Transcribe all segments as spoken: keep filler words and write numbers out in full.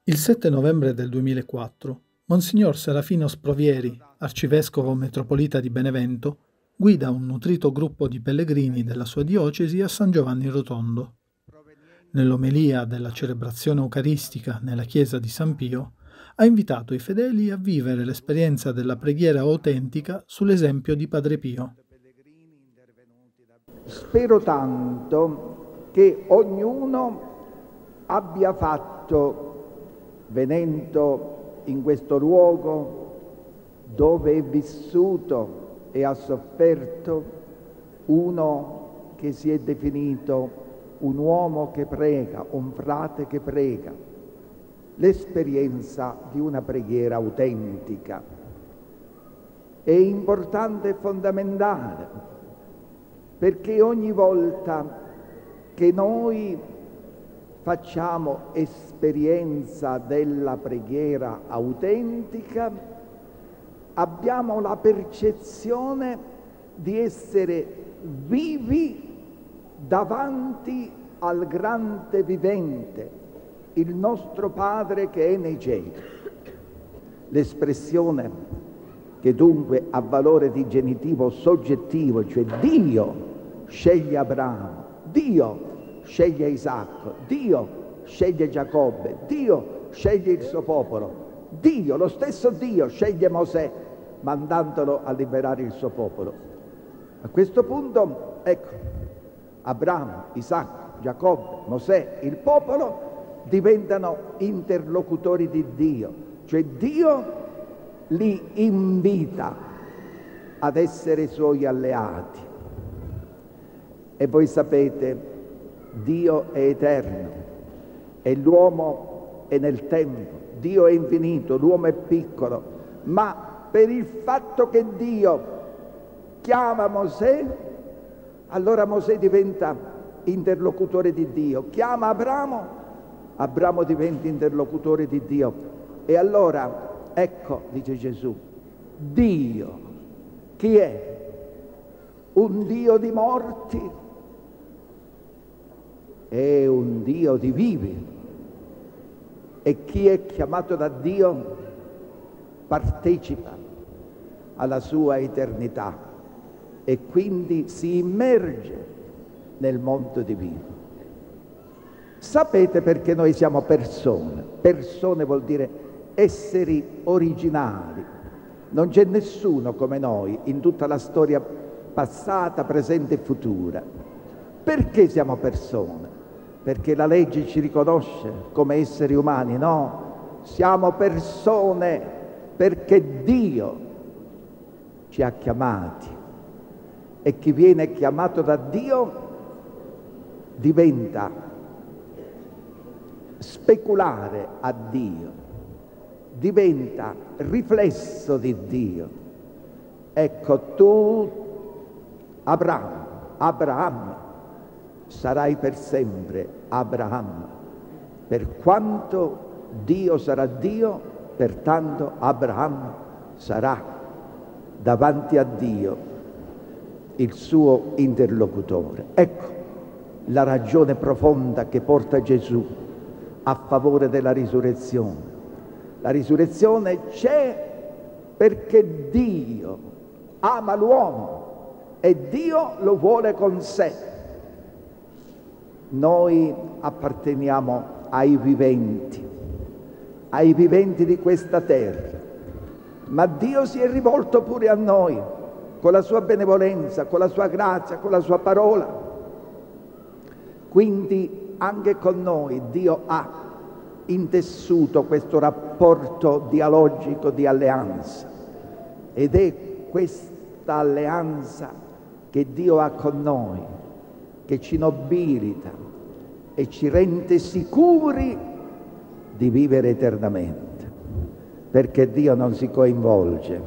Il sette novembre del duemilaquattro, Monsignor Serafino Sprovieri, arcivescovo metropolita di Benevento, guida un nutrito gruppo di pellegrini della sua diocesi a San Giovanni Rotondo. Nell'omelia della celebrazione eucaristica nella chiesa di San Pio, ha invitato i fedeli a vivere l'esperienza della preghiera autentica sull'esempio di Padre Pio. Spero tanto che ognuno abbia fatto, venendo in questo luogo dove è vissuto e ha sofferto, uno che si è definito un uomo che prega, un frate che prega, l'esperienza di una preghiera autentica. È importante e fondamentale, perché ogni volta che noi facciamo esperienza della preghiera autentica, abbiamo la percezione di essere vivi davanti al grande vivente, il nostro Padre che è nei cieli. L'espressione, che dunque ha valore di genitivo soggettivo, cioè Dio sceglie Abramo, Dio sceglie Isacco, Dio sceglie Giacobbe, Dio sceglie il suo popolo, Dio, lo stesso Dio, sceglie Mosè, mandandolo a liberare il suo popolo. A questo punto, ecco, Abramo, Isacco, Giacobbe, Mosè, il popolo diventano interlocutori di Dio, cioè Dio li invita ad essere suoi alleati. E voi sapete, Dio è eterno e l'uomo è nel tempo, Dio è infinito, l'uomo è piccolo, ma per il fatto che Dio chiama Mosè, allora Mosè diventa interlocutore di Dio, chiama Abramo, Abramo diventa interlocutore di Dio. E allora, ecco, dice Gesù, Dio, chi è? Un Dio di morti? È un Dio di vivi. E chi è chiamato da Dio partecipa alla sua eternità e quindi si immerge nel mondo divino. Sapete perché noi siamo persone? Persone vuol dire esseri originali. Non c'è nessuno come noi in tutta la storia passata, presente e futura. Perché siamo persone? Perché la legge ci riconosce come esseri umani? No, siamo persone perché Dio ci ha chiamati e chi viene chiamato da Dio diventa speculare a Dio, diventa riflesso di Dio. Ecco, tu, Abramo, Abramo, sarai per sempre Abramo. Per quanto Dio sarà Dio, pertanto Abramo sarà davanti a Dio il suo interlocutore. Ecco la ragione profonda che porta Gesù a favore della risurrezione. La risurrezione c'è perché Dio ama l'uomo e Dio lo vuole con sé. Noi apparteniamo ai viventi, ai viventi di questa terra, ma Dio si è rivolto pure a noi con la sua benevolenza, con la sua grazia, con la sua parola. Quindi anche con noi Dio ha intessuto questo rapporto dialogico di alleanza, ed è questa alleanza che Dio ha con noi che ci nobilita e ci rende sicuri di vivere eternamente, perché Dio non si coinvolge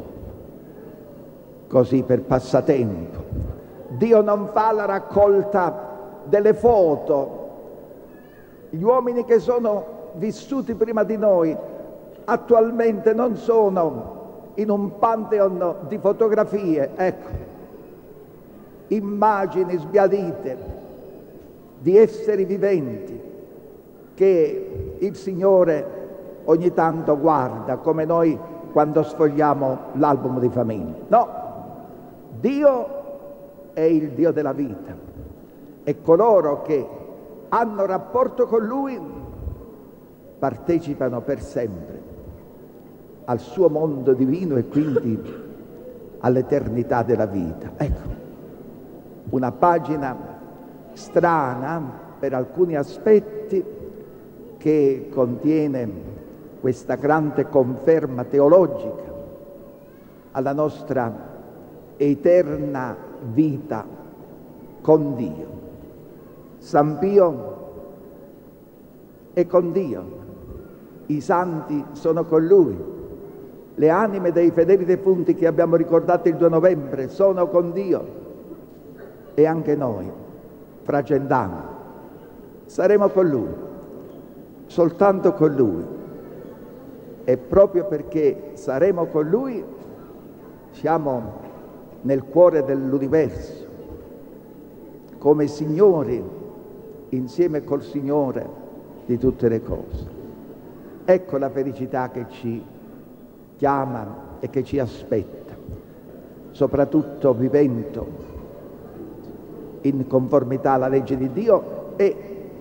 così per passatempo. Dio non fa la raccolta delle foto. Gli uomini che sono vissuti prima di noi attualmente non sono in un pantheon di fotografie, ecco, immagini sbiadite di esseri viventi che il Signore ogni tanto guarda come noi quando sfogliamo l'album di famiglia. No, Dio è il Dio della vita e coloro che hanno rapporto con Lui partecipano per sempre al suo mondo divino e quindi all'eternità della vita. Ecco, una pagina strana per alcuni aspetti che contiene questa grande conferma teologica alla nostra eterna vita con Dio. San Pio è con Dio, i santi sono con Lui, le anime dei fedeli defunti che abbiamo ricordato il due novembre sono con Dio e anche noi, fra cent'anni, saremo con Lui, soltanto con Lui. E proprio perché saremo con Lui siamo nel cuore dell'universo, come signori, insieme col Signore di tutte le cose. Ecco la felicità che ci chiama e che ci aspetta, soprattutto vivendo in conformità alla legge di Dio e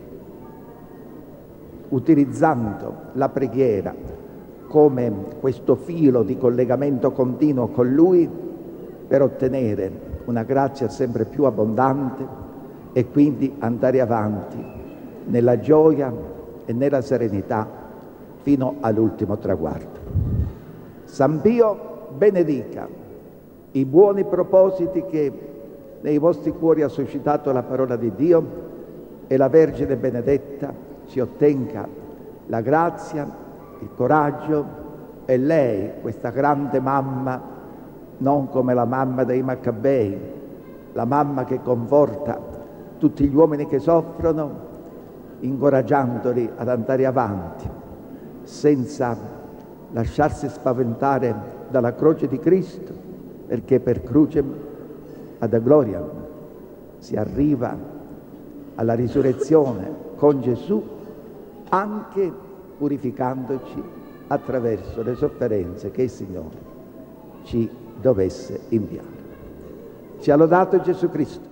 utilizzando la preghiera come questo filo di collegamento continuo con Lui per ottenere una grazia sempre più abbondante e quindi andare avanti nella gioia e nella serenità fino all'ultimo traguardo. San Pio benedica i buoni propositi che nei vostri cuori ha suscitato la parola di Dio e la Vergine benedetta ci ottenga la grazia, il coraggio e lei, questa grande mamma, non come la mamma dei Maccabei, la mamma che conforta tutti gli uomini che soffrono, incoraggiandoli ad andare avanti, senza lasciarsi spaventare dalla croce di Cristo, perché per crucem ad gloria si arriva alla risurrezione con Gesù, anche purificandoci attraverso le sofferenze che il Signore ci dovesse inviare. Sia lodato Gesù Cristo.